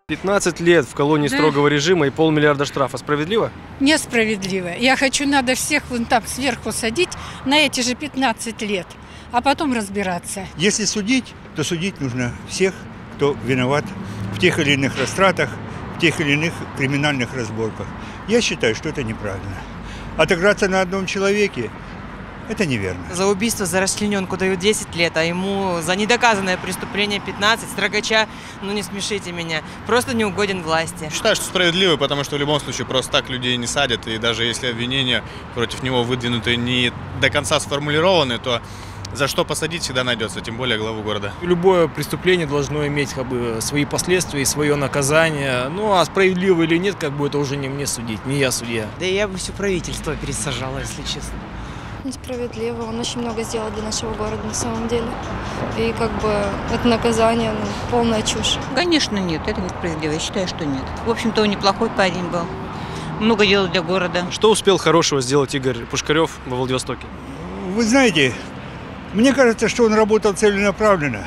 15 лет в колонии строгого режима и 500 000 штрафа. Справедливо? Несправедливо. Я хочу, надо всех вон там сверху садить на эти же 15 лет, а потом разбираться. Если судить, то судить нужно всех, кто виноват в тех или иных растратах, в тех или иных криминальных разборках. Я считаю, что это неправильно. Отыграться на одном человеке – это неверно. За убийство, за расчлененку дают 10 лет, а ему за недоказанное преступление 15, строгача, ну не смешите меня, просто не угоден власти. Считаю, что справедливо, потому что в любом случае просто так людей не садят, и даже если обвинения против него выдвинуты не до конца сформулированы, то за что посадить всегда найдется, тем более главу города. Любое преступление должно иметь свои последствия и свое наказание. Ну а справедливо или нет, это уже не мне судить, не я судья. Да я бы все правительство пересажала, если честно. Несправедливо. Он очень много сделал для нашего города на самом деле. И это наказание, полная чушь. Конечно, нет, это несправедливо. Я считаю, что нет. В общем-то, он неплохой парень был. Много делал для города. Что успел хорошего сделать Игорь Пушкарев во Владивостоке? Вы знаете, мне кажется, что он работал целенаправленно.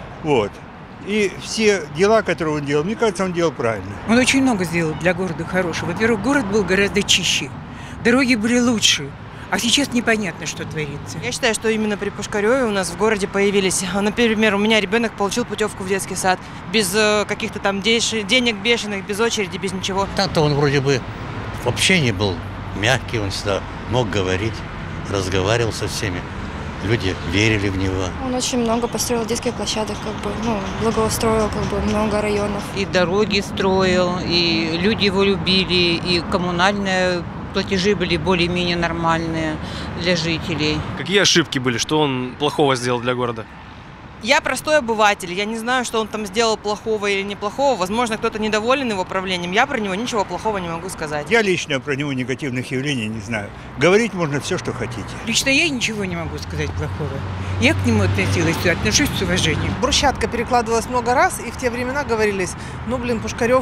И все дела, которые он делал, мне кажется, он делал правильно. Он очень много сделал для города хорошего. Во-первых, город был гораздо чище, дороги были лучше. А сейчас непонятно, что творится. Я считаю, что именно при Пушкареве у нас в городе появились, например, у меня ребенок получил путевку в детский сад, без каких-то там денег бешеных, без очереди, без ничего. Так-то он вроде бы в общении был мягкий, он всегда мог говорить, разговаривал со всеми. Люди верили в него. Он очень много построил детских площадок, благоустроил много районов. И дороги строил, и люди его любили, и коммунальные платежи были более-менее нормальные для жителей. Какие ошибки были, что он плохого сделал для города? Я простой обыватель, я не знаю, что он там сделал плохого или неплохого. Возможно, кто-то недоволен его правлением. Я про него ничего плохого не могу сказать. Я лично про него негативных явлений не знаю. Говорить можно все, что хотите. Лично я ничего не могу сказать плохого. Я к нему отношусь с уважением. Брусчатка перекладывалась много раз, и в те времена говорились, Пушкарев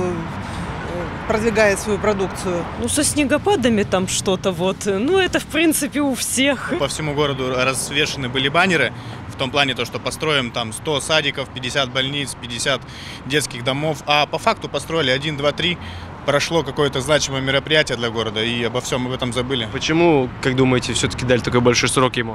продвигает свою продукцию. Со снегопадами там что-то это в принципе у всех. По всему городу развешаны были баннеры, в том плане, что построим там 100 садиков, 50 больниц, 50 детских домов, а по факту построили 1, 2, 3. Прошло какое-то значимое мероприятие для города, и обо всем об этом забыли. Почему, как думаете, все-таки дали такой большой срок ему?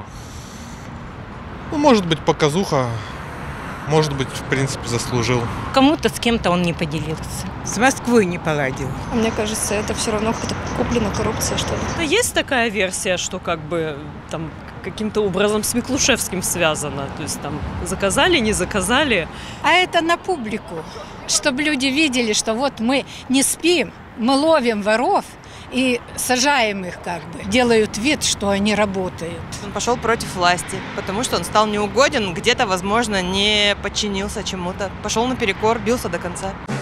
Может быть, показуха. Может быть, в принципе, заслужил. Кому-то с кем-то он не поделился. С Москвой не поладил. Мне кажется, это все равно какая-то куплена коррупция, что ли. Есть такая версия, что там каким-то образом с Миклушевским связано. То есть там заказали, не заказали. А это на публику, чтобы люди видели, что мы не спим, мы ловим воров и сажаем их делают вид, что они работают. Он пошел против власти, потому что он стал неугоден, где-то, возможно, не подчинился чему-то. Пошел наперекор, бился до конца.